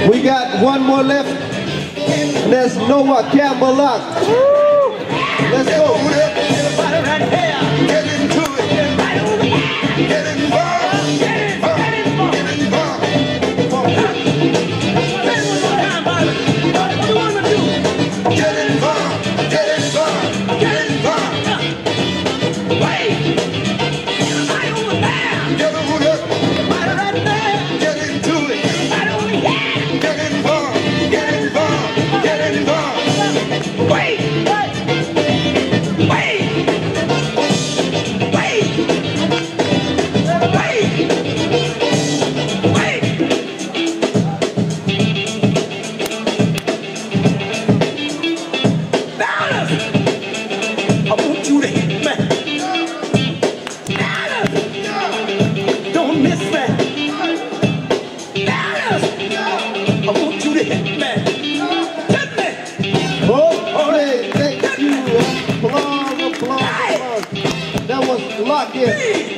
We got one more left. Let's Campbellock. Let's go. Everybody right here. Get into it. Everybody over here. Get involved. Get involved. Get involved. Get involved. What you want to do? Get involved. Get involved. Get involved. Wait. Everybody over there. Get over there. Everybody right there. Get into it. Everybody over here. Get involved. Get involved. Get involved. Wait. That was Lock In.